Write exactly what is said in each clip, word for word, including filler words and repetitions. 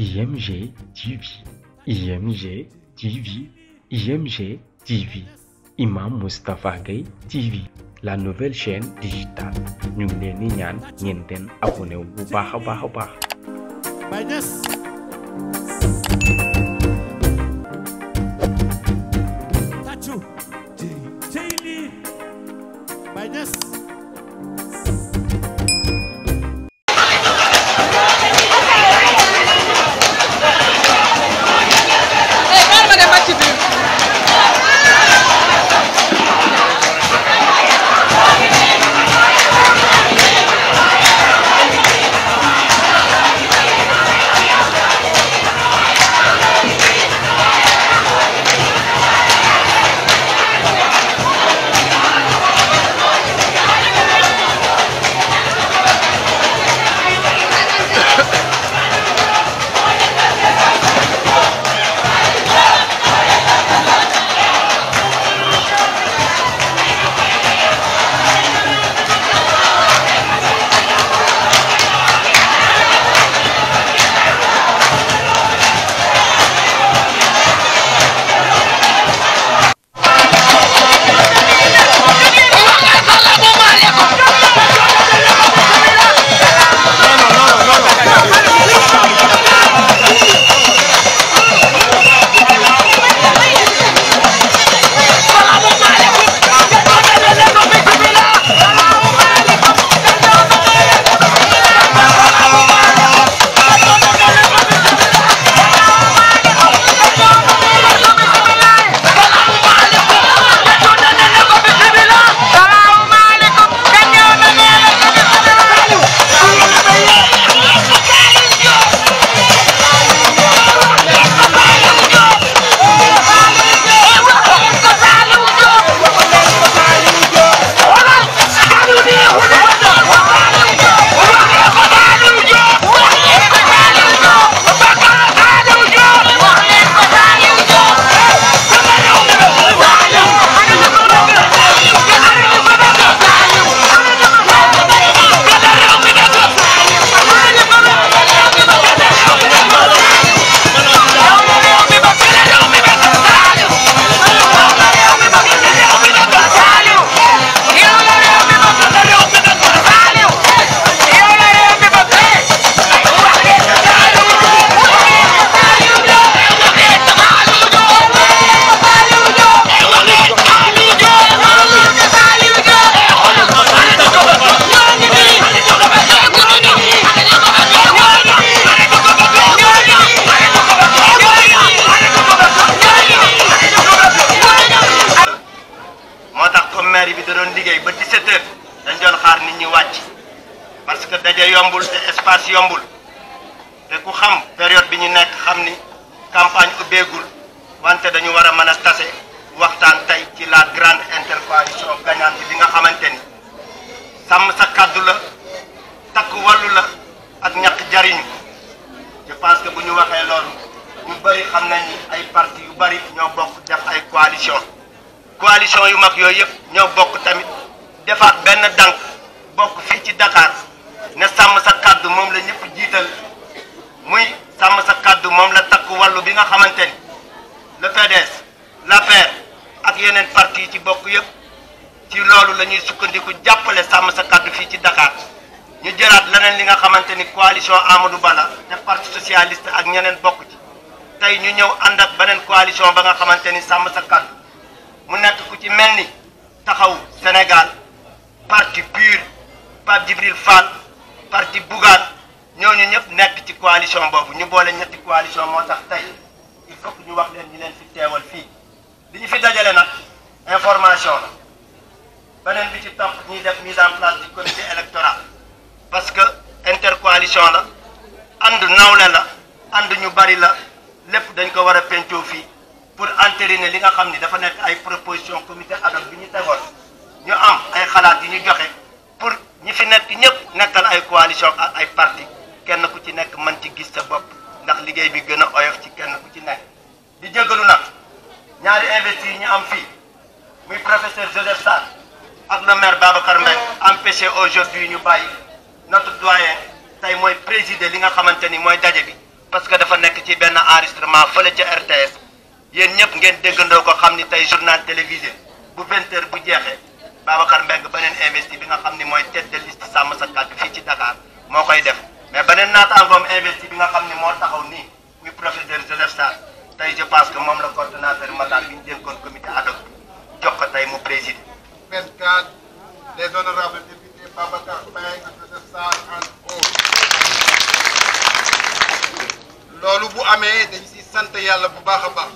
I M G T V I M G T V I M G T V Imam Moustapha Gueye T V la nouvelle chaîne digitale ñu ngi leen di ñaan ngeen den abonné wu bu baax a baax a baax. Baye Niass tàccu tey lii Baye Niass parce que daje yombul te espace yombul te ku xam période bi ñu nekk xam ni campagne ubbeegul wante dañu war a mën a tase waxtaan tey ci la grande intercoalition gagnante bi nga xamante ni sàmm sa kàddu la takk wàllu la ak ñàkk jariñu je pense que bu ñu waxee loolu ñu bëri xam nañ ni ay parti yu bëri ñoo bokk def ay coalition coalition yu mag yooyu yëpp ñoo bokk tamit defaat benn dànk bokk fii ci Dakar ne sàmm sa kàddu moom la ñëpp jiital muy sàmm sa kàddu moom la takk wàllu bi nga xamante ni le P D S l'A P R ak yeneen parti yi ci bokk yëpp ci loolu la ñuy sukkandiku jàppale sàmm sa kàddu fii ci Dakar ñu jëlaat leneen li nga xamante ni coalition Amadou Ba la te parti socialiste ak ñeneen bokk ci tey ñu ñëw ànd ak beneen coalition ba nga xamante ni sàmm sa kàddu mu nekk ku ci mel ni taxaw Sénégal parti PUR Pape Djibril Fall parti Bougane ñooñu ñëpp nekk ci coalition boobu ñu boole ñetti coalition moo tax tey il faut que ñu wax leen ñi leen fi teewal fii li ñu fi dajale nag information la beneen bi ci topp ñuy def mise en place du comité électoral parce que intercoalition la ànd nawle la ànd ñu bari la lépp dañ ko war a pencoo fii pour entériner li nga xam ni dafa nekk ay proposition comité ad hoc bi ñu tegoon ñu am ay xalaat yi ñu joxe pour ñi fi nekk ñëpp nekkal ay coalition ak ay parti kenn ku ci nekk mën ci gis sa bopp ndax liggéey bi gën a oyof ci kenn ku ci nekk di jégalu nag ñaari investir yi ñu am fii muy professeur Joseph Sarr ak le maire Babacar Mbengue empêché aujourd'hui ñu bàyyi notre doyen tey mooy présider li nga xamante ni mooy daje bi parce que dafa nekk ci benn enregistrement fële ca R T S yéen ñëpp ngeen déggandoo ko xam ni tey journal télévisé bu vingt heures bu jeexee Babacar Mbengue beneen investi bi nga xam ni mooy tête de liste sàmm sa kàddu fii ci Dakar moo koy def mais beneen naataangoom investi bi nga xam ni moo taxaw nii muy professeur Joseph Sarr tey je pense que moom la coordonnateur Matar bi ñu dénkoon comité ad hoc jox ko tey mu présider. vingt-quatre les honorables députés Babacar Mbengue Joseph Sarr entre autres. loolu bu amee dañ si sant yàlla bu baax a baax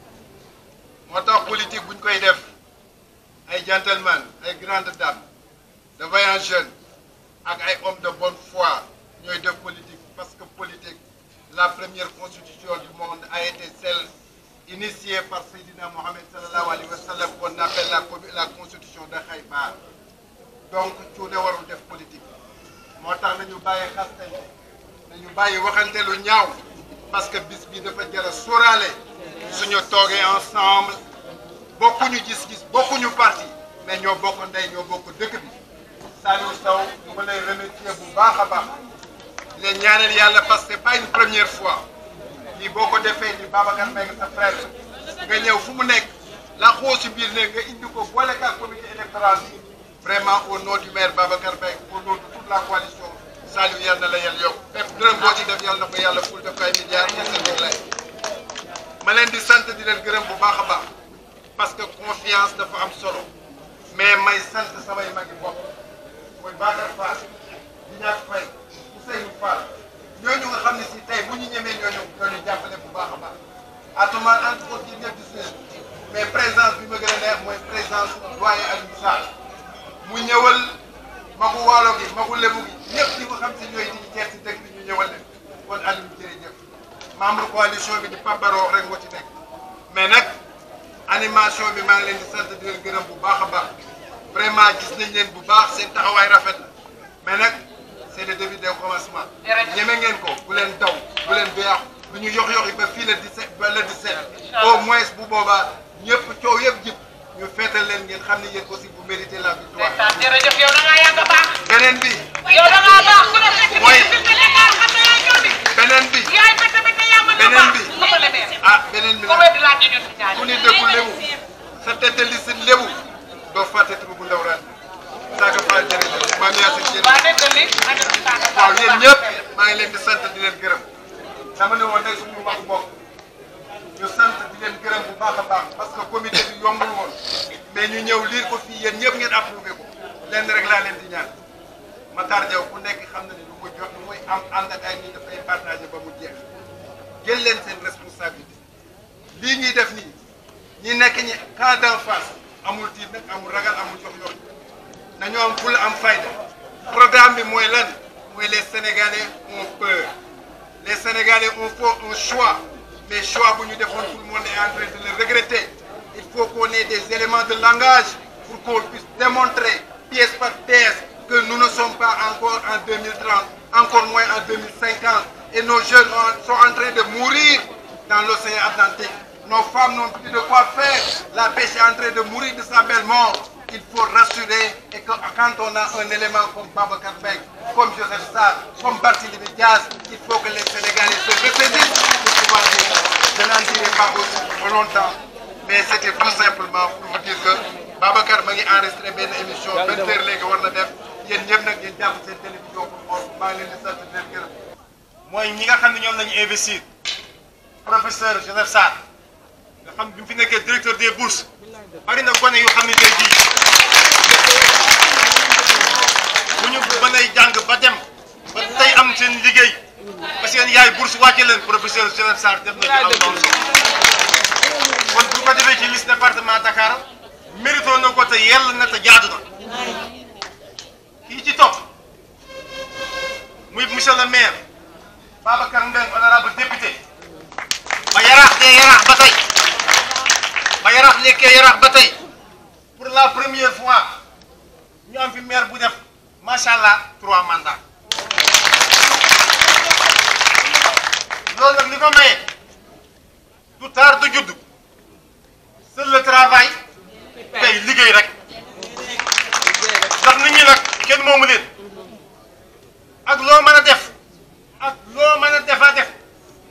moo tax politique buñ koy def ay gentlemen ay grandes dames de vaillants jeunes ak ay hommes de bonne foi ñooy def politique parce que politique la première constitution du monde a été celle initiée par Seydina Mohamed sallallahu alayhi wa sallam qu'on appelle la la constitution de Khaybar donc cuune warul def politique moo tax nañu bàyyi xastante nañu bàyyi waxante lu ñaaw parce que bis bi dafa jar a sóoraale suñu toogee ensemble bokkuñu gis-gis bokkuñu parti mais ñoo bokk ndey ñoo bokk dëkk bi Saliou Sow ñu ma lay remercier bu baax a baax di leen ñaanal yàlla parce que c'est pas une première fois lii boo ko defee ni Babacar Mbengue sa frère nga ñëw fu mu nekk la xoo si biir ne nga indi ko boole ak comité électoral bi vraiment au nom du maire Babacar Mbengue au nom de toute la coalition Saliou yàlla na la yàlla yokk même dërëm boo ci def yàlla na ko yàlla ful def ko ay milliards yi seen lay ma leen di sant di leen gërëm bu baax a baax parce que confiance dafa am solo mais may sant samay magi bopp mooy Bakar Fall di ñaak fay Ousseynou Fall ñooñu nga xam ne si tey bu ñu ñemee ñooñu ñooñu jàppale bu baax a baax atumaan entre autres yi ñëpp gis nañu mais présence bi ma gën a neex mooy présence doyen Alioune Sall mu ñëwal magu waalo gi magu lebu gi ñëpp ñi nga xam si ñooy di teer si dëkk bi ñu ñëwal leen kon Alioune jërëjëf membre coalition bi di Pape Baro rek moo ci nekk mais nag animation bi maa ngi leen di sant di leen gërëm bu baax a baax vraiment gis nañ leen bu baax seen taxawaay rafet na mais nag c'est le début des commencements ñeme ngeen ko bu leen daw bu leen béyaaxu bu ñu yox yoxi ba fii le dix-sept ba le dix-sept au moins bu boobaa ñëpp coow yëpp jib ñu feetal leen ngeen xam ne yéen aussi vous méritez la victoire. jërëjëf yow da ngaa yàgg a baax. beneen bi. yow da ngaa baax ku ne fekk mooy beneen bi. yaay bete bete yaa mën a beneen baax. bi ah beneen bi nag ku ni dëkku lébu sa tête de liste lébu doo fàtte tur bu ndaw ren Saka Fall jërëjëf maa ngi yaatu jërëjëf. waaw yéen ñëpp maa ngi leen di sant di leen gërëm dama ne woon tey suñu wax bokk ñu sant di leen gërëm bu baax a baax parce que comité bi yombul woon mais ñu ñëw liir ko fii yéen ñëpp ngeen approuvé ko lenn rek laa leen di ñaan Matar Diaw ku nekk xam na ne lu muy jox lu muy am ànd ak ay nit dafay partagé ba mu jeex jël leen seen responsabilité lii ñuy def nii ñi nekk ñi cas d'en face amul tiit nag amul ragal amul jox yoon nañu am ful am fayda programme bi mooy lan mooy les Sénégalais ont peur les Sénégalais ont fait un choix mais choix bu ñu defoon tout le monde est en train de le regretter il faut qu'on ait des éléments de langage pour qu'on puisse démontrer pièce par pièce que nous ne sommes pas encore en deux mille trente encore moins en deux mille cinquante et nos jeunes sont en train de mourir dans l'océan Atlantique. Nos femmes n'ont plus de quoi faire. La pêche est en train de mourir de sa belle mort. Il faut rassurer et que quand on a un élément comme Babacar Mbengue, comme Joseph Sarr, comme Barthélémy Dias, il faut que les Sénégalais se ressaisissent pour pouvoir dire. Je n'en dirai pas aussi longtemps, mais c'était tout simplement pour vous dire que Babacar ma ngi enregistré benn émission vingt heures léegi war na def yéen ñëpp nag ngeen jàpp seen télévision pour xool maa ngi leen di sant di leen gërëm. mooy ñi nga xam ne ñoom la ñu investir professeur Joseph Sarr nga xam bi mu fi nekkee directeur des bourses bari na gone yu xam ne tey jii bu ñu mën a jàng ba dem ba tey am seen liggéey parce que yaay bourse wàcce leen professeur Joseph Sarr def na ci am loolu kon bu ko defee ci liste département Dakar mérito na ko te yell na te jaadu na kii ci topp muy monsieur le maire Babacar Mbengue honorable député ba yaraax dee yaraax ba tey ba yaraax nekkee yaraax ba tey pour la première fois ñu am fi maire bu def macha allah trois mandats loolu nag li ko maye du taar du judd seul le travail tey liggéey rek ndax nit ñi nag kenn moomu leen ak loo mën a def ak loo mën a defa def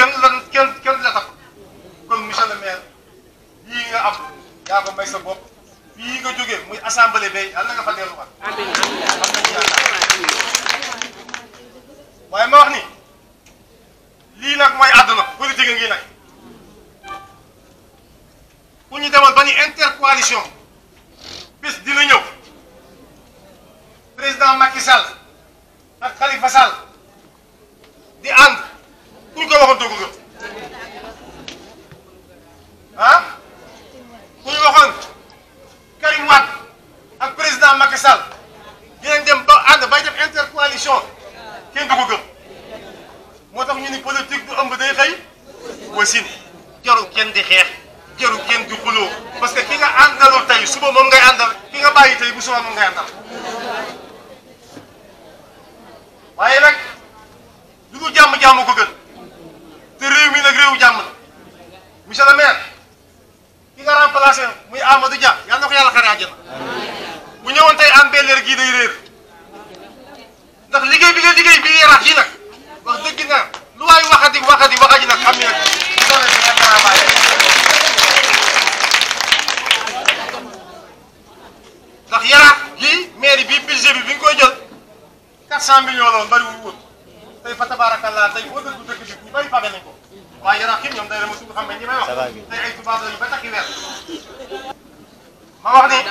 kenn la kenn kenn la tax kon monsieur le maire yii nga am yaa ko may sa bopp yii nga jógee muy assemblée bay yàlla nga fa delluwaat. amiin amiin am nañu yaakaar waaye ma wax ni lii nag mooy àdduna politique ngi nag ku ñu demoon ba ni intercoalition bis dina ñëw président Macky Sall ak Khalifa Sall di ànd ku ñu ko waxoon doo ko gëm ah ku ñu waxoon Karim Wade ak président Macky Sall dinañ dem ba ànd bay def intercoalition kenn du ko gëm moo tax ñu ni politique du ëmb day xëy wasin jarul kenn di xeex jarul kenn di xuloo parce que ki nga àndaloo tey suba moom ngay àndal ki nga bàyyi tey bu suba moom ngay àndal waaye nag lu dul jàmm-jàmm ko gën te réew mi nag réewu jàmm la monsieur le maire ki nga remplacé muy Amadou Dia yàlla na ko yàlla xare àjjana bu ñëwoon tey am belleer gii day réer ndax liggéey bi nga liggéey bi yarax yi nag wax dëgg na lu waay waxati waxati waxati nag xam ne nag sone si nga dara bàyyi ndax yarax gii mairie bi budget bi bi nga koy jël quatre cent millions la woon bariwul woon tey fa tabarakallah tey boo dëgg dëkk bi ñu bari fage nañ ko waaye yarax kim ñoom day dama sug xam ne ñi may wax tey ay tubaab lañu ba takki weer ma wax ni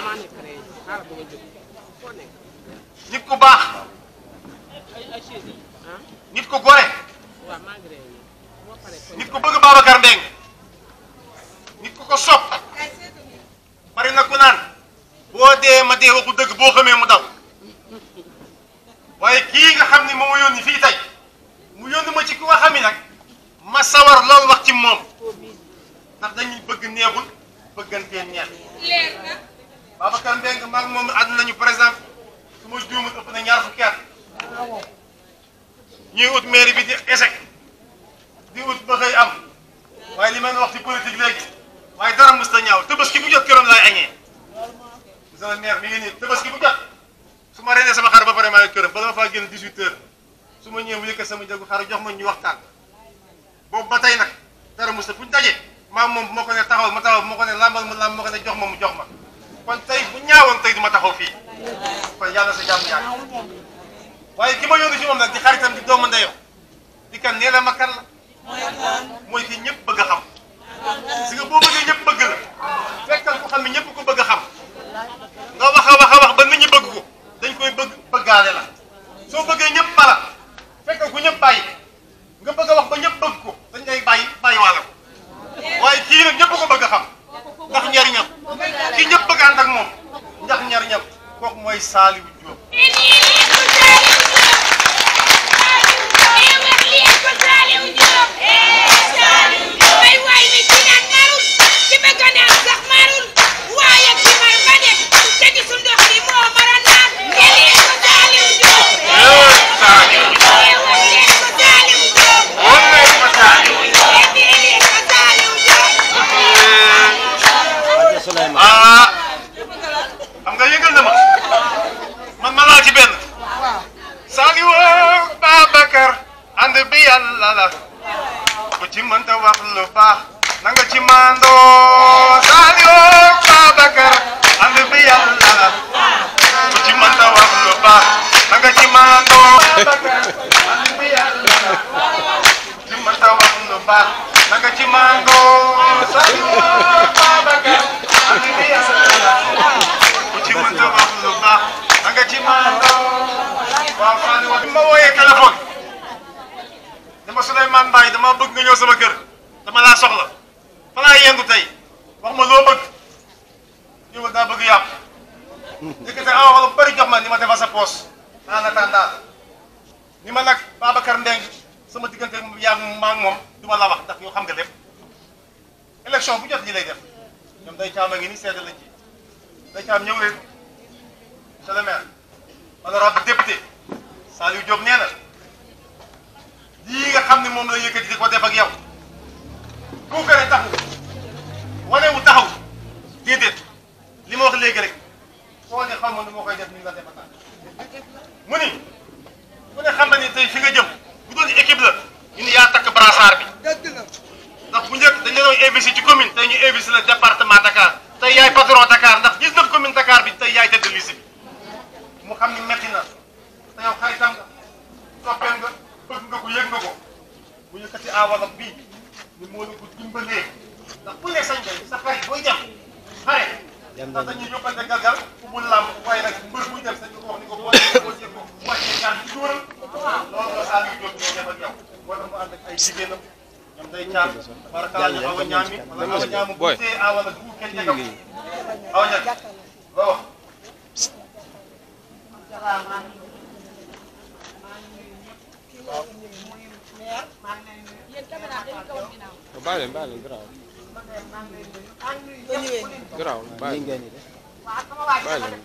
nit ku baax nit ku gore nit ku bëgg Babacar Mbengue nit ku ko sopp bari na ku naan boo dee ma dee waxu dëgg boo xamee mu daw waaye kii nga xam ni moom ma yónni fii tey mu yónni ma ci ku nga xam ni nag ma sawar loolu wax ci moom ndax dañuy bëgg neexul bëggantee neex Babacar Mbengue maa ngi moom ànd nañu par exemple su ma juumul ëpp na ñaar fukki at ñuy ut mairie bi di échec di ut ba xëy am waaye li ma wax ci politique léegi waaye dara mës ta ñaaw Tabaski bu jot këram laay añee monsieur le maire mi ngi nii Tabaski bu jot su ma rendee sama xar ba pare maa ngi këram bala ma faa génn dix-huit heures su ma ñëwee mu yëkkat sama njëgu xar jox ma ñu waxtaan boobu ba tey nag dara mës ta fu ñu daje maa moom bu ma ko ne taxawal ma taxaw bu ma ko ne làmbal mu làmb ma ko ne jox ma mu jox ma kon tey bu ñaawoon tey du ma taxaw fii kon yàlla sa jàmm yàgg waaye ki ma yónni ci moom nag di xaritam di doomu ndeyam di kan nee la ma kan la mooy ki ñëpp bëgg a xam si nga boo bëggee ñëpp bëgg la fekkal ko xam ne ñëpp ko bëgg a xam nga wax a wax a wax ba nit ñi bëgg ko dañ koy bëgg bëggaale la soo bëggee ñëpp bala fekkal ko ñëpp bàyyi nga bëgg a wax ba ñëpp bëgg ko dañ lay bàyyi bàyyi waale ko waaye kii nag ñëpp ko bëgg a xam ndax njariñam ki ñëpp bëgg ànd ak moom ndax njariñam kooku mooy Saliou Diop ah xam nga yëngal na ma man ma laa ci benn Saliou Babacar ànd bi yàlla la ku ci mënta wax lu baax na nga ci mandoo Saliou Babacar ànd bi yàlla la ku ci mënta wax lu baax na nga ci mandoo ànd bi yàlla la ku ci mënta wax lu baax na nga ci mandoo Saliou Babacar ànd bi yàlla la ku ci mënta wax lu baax na nga ci mandoo waaw Fane wax bi ma wooyee téléphone dama Souleymane Mbaye dama bëgg nga ñëw sama kër dama laa soxla fa laa yendu tey wax ma loo bëgg yow daa bëgg yàpp yëkkate awa wala bu bëri jox ma ni ma defal sa poos en attendant ni ma nag Babacar Mbengue sama diggante yaa maa ngi moom du ma la wax ndax yow xam nga lépp élection bu jot lii lay def ñoom day caam a ngi ni seede lañ ci day caam ñëw leen monsieur le maire honorable député Saliou Diop nee na lii nga xam ne moom la yëkkati di ko def ak yow bu ko ne taxu wane wu taxaw déedéet li ma wax léegi rek foo ne xam nga ni moo koy def ni nga def mu ni ku ne xam na ni tey fi nga jëm bu doon équipe la ñu ni yaa takk brassard bi investir ci commune tey ñu investir le département Dakar tey yaay patron Dakar ndax dix-neuf commune Dakar bi tey yaay tête de liste bi mu xam ni metti na te yow xaritam nga soppeen nga bëgg nga ko yëg nga ko bu yëkkati enveloppe bii ni moo la ko dimbalee ndax ku ne sañ nga sa xarit booy dem xare ndax dañuy yóbbante galgal fu mu làmb waaye nag mbër buy dem sañ ko wax ni ko boo boo jël ko wàccee gaan bi duural loolu la Saliou Diop ñoo def ak yow moo tax mu ànd ak ay jigéenam ñoom day ñaan barakala ñu awa ñaam mi wala awa ñaamu bu tee awala du kenn jegam awa ñaan loo wax baal leen baal leen garaaw garaaw baal leen baal leen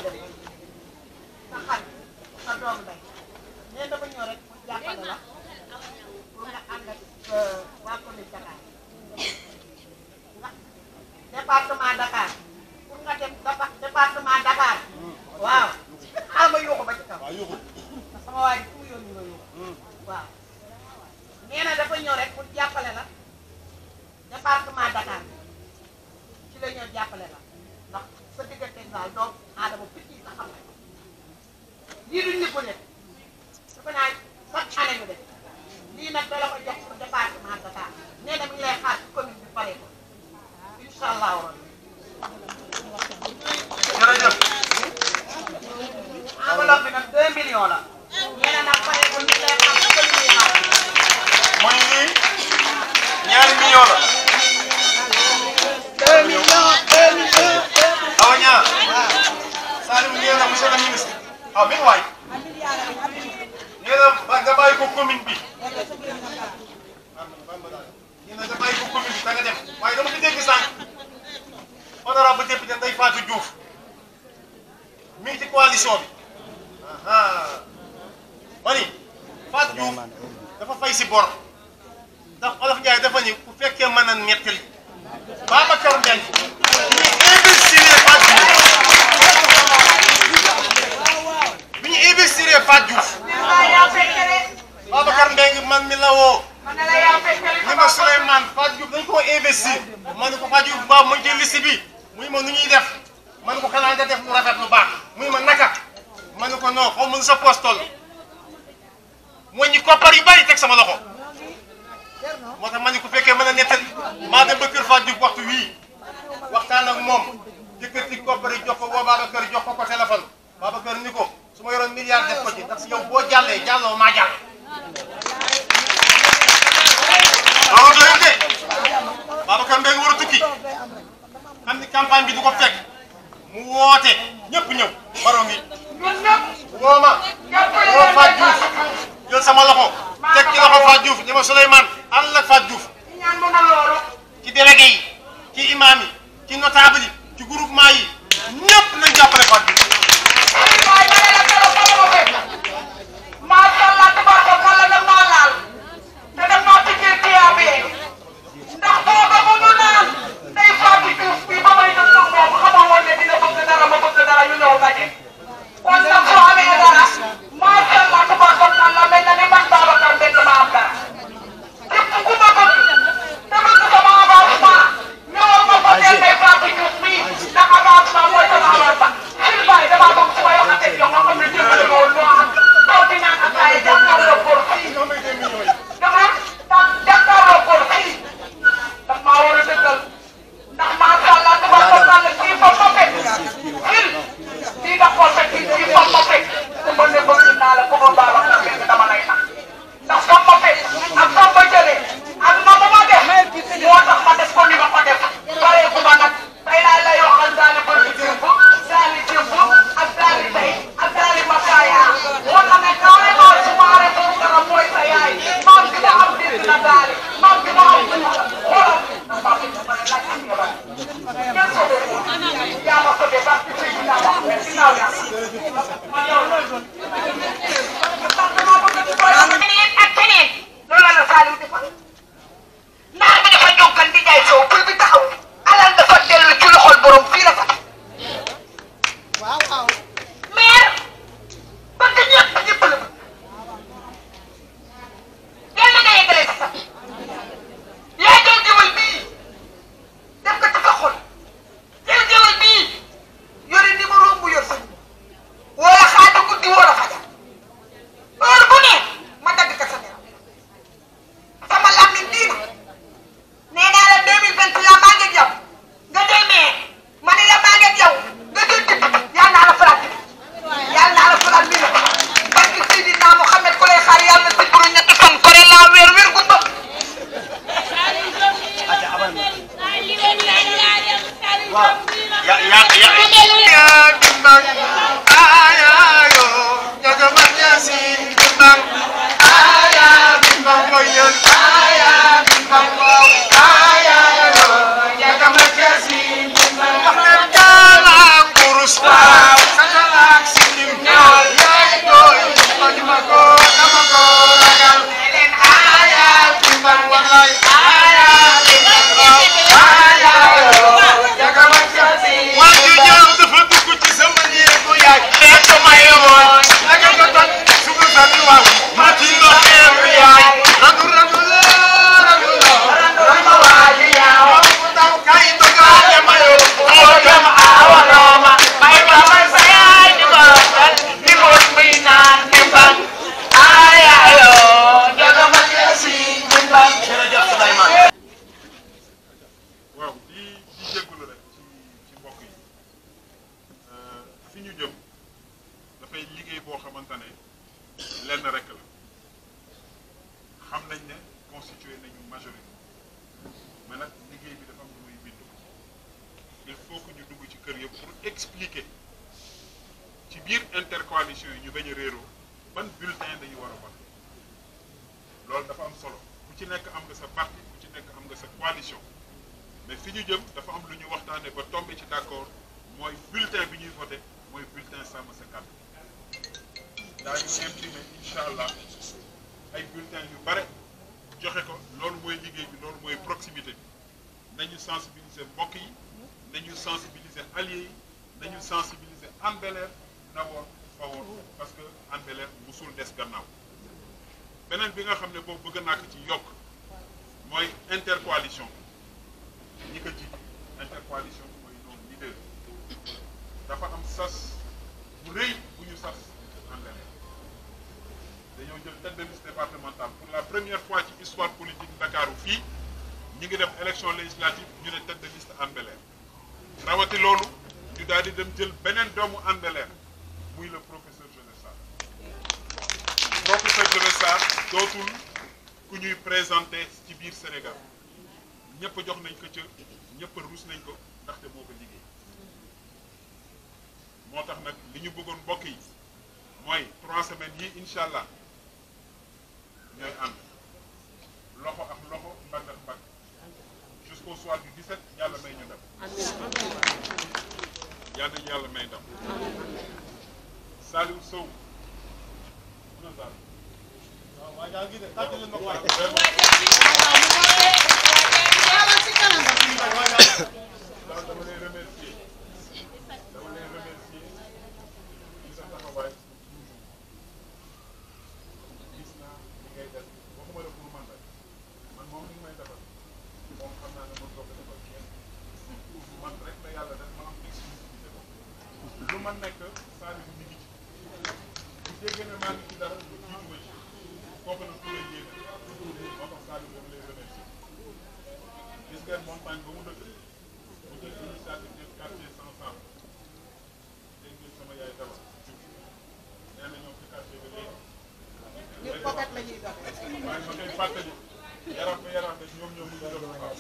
département Dakar pour nga dem département Dakar waaw xaaral ma yuuxu ba ci kaw sama waa ji fu mu yónni nga yuuxu waaw nee na dafa ñëw rek pour jàppale la département Dakar ci la ñëw jàppale la ndax sa diggante daal doom aadama picc yi nga xam ne lii duñ ñu ko def dafa naa chaque année ñu def lii nag da la ko jox pour département Dakar nee na mi ngi lay xaar ci commune bi pare ko incha allah woon. jërëjëf. enveloppe bi nag deux millions la. nee na nag pare ko ñu lay xaar ci commune bi xaar. mooy lii ñaari millions la. deux millions deux millions. awa ñaar. Saliou nee na monsieur le ministre. ah min waay. nee na ba nga bàyyi ko commune bi. nee na nga bàyyi ko commune bi da nga dem waaye dama ko dégg sànq. honorable député Ndeye Fatou Diouf mi ngi ci coalition bi. ma ni Fatou Diouf dafa fay si bor ndax Olof Ndiaye dafa ni ku fekkee mën a nettali Babacar Mbengue ñu investir Fatou Diouf bi ñu investir Fatou Diouf Babacar Mbengue man mi la woo ni ma Souleymane Fatou Diouf dañ koo investir ma ne ko Fatou Diouf baabu ma jël liste bi muy ma nu ñuy def ma ne ko xanaa nga def lu rafet lu baax muy ma naka ma ne ko non xaw ma nu sa poste toll mooy ñi koppar yu bari teg sama loxo moo tax ma ne ku fekkee mën a nettali maa dem ba kër Fatou Diouf waxtu wii waxtaan ak moom jëkkati koppar yi jox ko woo Babacar jox ko ko téléphone Babacar ni ko su ma yoroon milliard def ko ci ndax si yow boo jàllee jàlloo maa jàll. loolu doyul de Babacar Mbengue war a tukki xam ni campagne bi du ko fekk mu woote ñëpp ñëw baro ngi woo ma woo Fatou Diouf jël sama loxo teg ci loxo Fatou Diouf ni ma Souleymane ànd ak Fatou Diouf ci délégué yi ci imam yi ci notable yi ci groupement yi ñëpp nañ jàppale Fatou Diouf. macha allah tabaarkalla nag maa laal te dem naa ci kër Diabé ndax booba bu ñu naan day Fatou Diouf bi ba may def moom xamoo woon ne dina bëgg dara ma bëgg dara ñu ñëw daje kon nag soo amee dara macha allah tabaarkalla mel na ni man Babacar Mbengue ma am dara képp ku ma bëgg te bëgg sama avancement ñëwal ma fa teel day Fatou Diouf bi ndax avancement mooy sama avancement xil baay damaa bëgg su ma yokkatee jox nga xam ne dimbali ma woon ñoo am toog di naan ak ay jàkkaarloo góor fii dama jàkkaarloo góor fii daf maa war a dëggal ndax macha allah tabaarkalla kii fa ma fekk xil kii nga xool fekk kii fa ma fekk su ma ne bëgg naa la bëggoon Babacar Mbengue dama lay nax ndax fa ma fekk ak fa ma jëlee ak ma ba ma def moo tax ma def ko ni ma ko def paree ku ma nag tey laa lay waxal daal di bëri démb daal di démb ak daal di tey ak daal di mataaya wan na ne carrément su ma aree boobu dara mooy sa yaay maam bi nga am dégg na daal maam bi nga am dégg na xoolal ndax maam bi dafa ne laaj ak yabal kenn ko dee yaa ma ko dee parce que tey dinaa wax mais ginnaaw yaa ma yow keneen ak keneen loolu la Saliou defal naar bi dafa jonkan di jaay soow pour bi taxaw alal dafa dellu ci loxol borom fii la fa waaw waaw mais bëgg ñëpp ñëpp la bëgg yàlla nga yeggale sa sax yaa doon jëmal bii expliquer ci biir intercoalition yi ñu bañ a réeroo ban bulletin dañu war a voter loolu dafa am solo ku ci nekk am nga sa parti ku ci nekk am nga sa coalition mais fi ñu jëm dafa am lu ñu waxtaanee ba tombé ci d'accord mooy bulletin bi ñuy voter mooy bulletin sàmm sa kàddu daañu imprimé incha allah ay bulletins yu bare joxe ko loolu mooy liggéey bi loolu mooy proximité bi nañu sensibiliser mbokk yi nañu sensibiliser alliés yi nañu sensibiliser Hann Bel-Air d'abord Bawol parce que Hann Bel-Air musul des gannaaw beneen bi nga xam ne boobu bëgg naa ko ci yokk mooy intercoalition ñi ko ji intercoalition mooy noonu leader dafa am sas bu rëy bu ñu sas Hann Bel-Air dañoo jël tête de liste départementale pour la première fois ci histoire politique Ndakaaru fii ñi ngi dem élection législative ñu ne tête de liste Hann Bel-Air rawati loolu ñu daal di dem jël beneen doomu Hann Bel-Air muy le professeur Jeunes Sarr professeur Jeunes Sarr dootul ku ñuy présenté ci biir Sénégal ñëpp jox nañ ko cër ñëpp ruus nañ ko ndaxte moo ko liggéey moo tax nag li ñu bëggoon mbokk yi mooy trois semaines yi incha allah ñooy ànd loxo ak loxo mbagg ak mbagg jusqu'au soir du dix-sept yàlla may ñu ndam yàlla nañu yàlla may ndam Saliou Sow na daal waaw waa yaa ngi de tàgg leen ma ko dama lay remercier dama lay remercier ci sa taxawaay gis naa li ngay def waxuma la pour man rek man moom li may defal moom xam naa ne mën nga ko defal kenn man rek la yàlla def ma am exclusivité boobu lu ma nekk Saliou mi ngi ci bu déggee ne maa ngi ci dara lu jiitu ma ci kooku nag ku lay yéene moo tax Saliou dama lay remercier gis ngeen montagne ba mu dëkk bu jël initiative def quartier sans sang dégg ngeen sama yaay daba nee na ñoom ci quartier bi léegi ñëpp pokat la ñuy dox waaye ma koy fàttali yaram ba yaram rek ñoom ñoom mu ngi doon xaar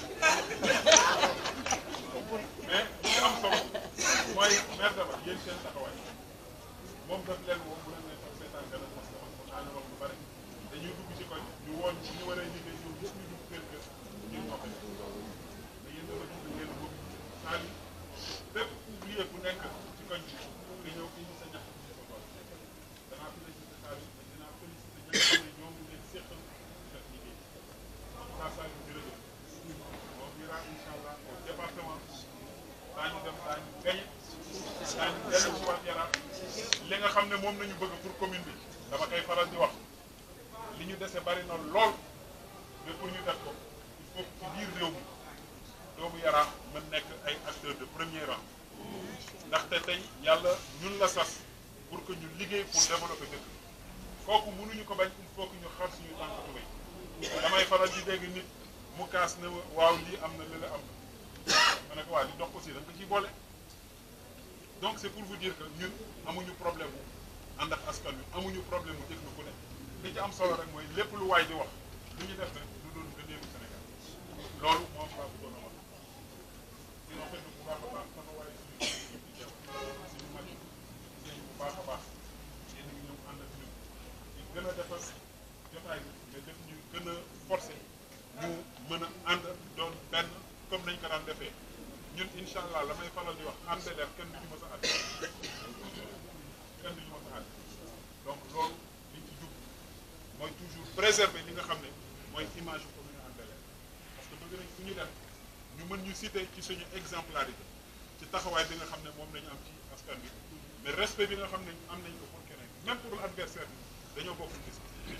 mais li am solo mooy maire daba yéen seen taxawaay moom daf leen woo bu leen ne sax seetaan gën a parce que man ko naa wax lu bari dañuy dugg ci koñ ñu woon ñu waree liggéey ñoom ñëpp ñu dugg kër kër ñun ñoo ko def mais yéen dama gis ngeen boobu saali bépp ouvrier bu nekk ci koñ bi nga ñëw indi sa ñax ci sa tool danaa félicité saali mais dinaa félicité ñi nga xam ne ñoom leen séqal def liggéey en tout cas saali jërëjëf on dira incha allah au département daañu dem daañu gañe daañu dellu si waat Yaraat li nga xam ne moom nañu bëgg pour commune bi dama koy faral di wax li ñu dese bari na lool mais pour ñu def ko il faut ci biir réew mi doomu Yaraax mën nekk ay acteurs de premier rang ndaxte tey yàlla ñun la sas pour que ñu liggéey pour développer dëkk kooku mënuñu ko bañ il faut que ñu xar suñu tànk tubéy damay faral di dégg nit mu kaas ne waaw lii am na lële am na ma ne ko waa li dox aussi da nga ko ciy boole donc c'est pour vous dire que ñun amuñu problème mu ànd ak askan wi amuñu problème mu déglu ku ne li ci am solo rek mooy lépp lu waay di wax lu ñu def rek lu doon gëneelu Sénégal loolu moom laa bëggoon a wax di rafetlu bu baax a baax sama waaye suñu suñu teew suñu mag yi gis bu baax a baax yéen a ngi ñëw ànd ak ñun di gën a defar jotaay bi mais def ñu gën a forcé ñu mën a ànd doon benn comme nañ ko daan defee ñun incha allah la may faral di wax Hann Bel-Air kenn du ñu mës a ànd kenn du ñu mës a ànd donc loolu liñ ci jub mooy toujours préserver li nga xam ne mooy image commune Hann Bel-Air parce que bëgg nañ fu ñu dem ñu mën ñu citer ci suñu exemplarité ci taxawaay bi nga xam ne moom nañu am ci askan bi mais respect bi nga xam ne am nañ ko pour keneen même pour l'adversaire bi dañoo bokk gis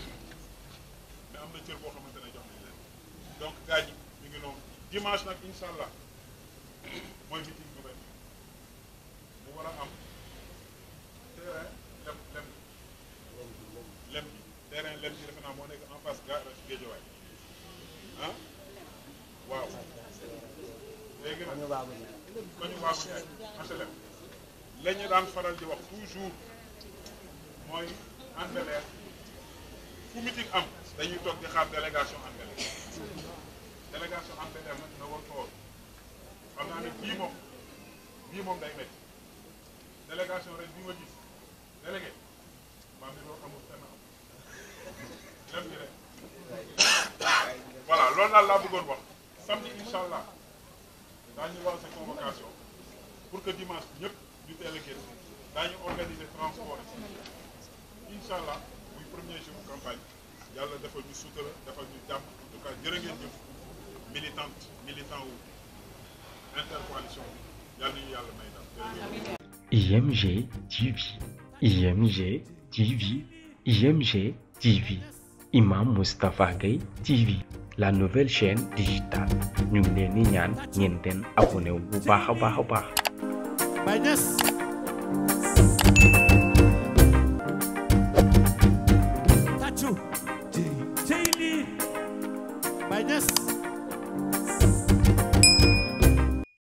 mais am na cër boo xamante ne jox nañ leen donc gars yi ñu ngi noonu dimanche nag incha allah mooy meeting gouvernement mu war a am terrain lem lem lem bi terrain lem bi defe naa moo nekk en face garage Guédiawaye ah waaw léegi nag ko ñu baabu ñaay aselem la ñu daan faral di wax toujours mooy Hann Bel-Air fu meeting am dañuy toog di xaar délégation Hann Bel-Air délégation Hann Bel-Air nag na war ko xam naa ne bii moom bii moom day métti délégation ren bi ma gis délégué maa ngi doon amul fenn am lépp gi rek voilà loolu daal laa bëggoon wax samedi incha allah daañu lancer convocation pour que dimanche ñëpp ñu teel a génn daañu organiser transport yi incha allah muy premier jour campagne yàlla defal ñu sutura defal ñu jàmm en tout cas jërë ngeen jëf militante militant wu intercoalition yàlla nañu yàlla may daal jërë ngeen. I M G T V I M G T V I M G T V Imam Moustapha Gueye T V la nouvelle chaîne digitale ñu ngi leen di ñaan ngeen den abonné wu bu baax a baax a baax.